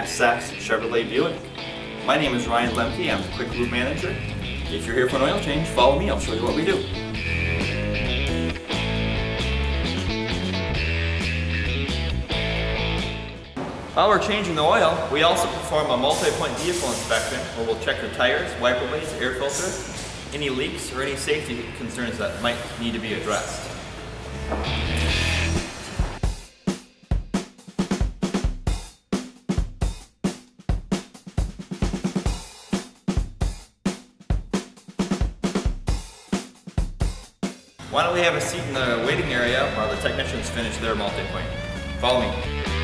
Matt Saxe Chevrolet Buick. My name is Ryan Lemke, I'm the Quick Lube Manager. If you're here for an oil change, follow me, I'll show you what we do. While we're changing the oil, we also perform a multi-point vehicle inspection where we'll check the tires, wiper blades, air filter, any leaks, or any safety concerns that might need to be addressed. Why don't we have a seat in the waiting area while the technicians finish their multi-point? Follow me.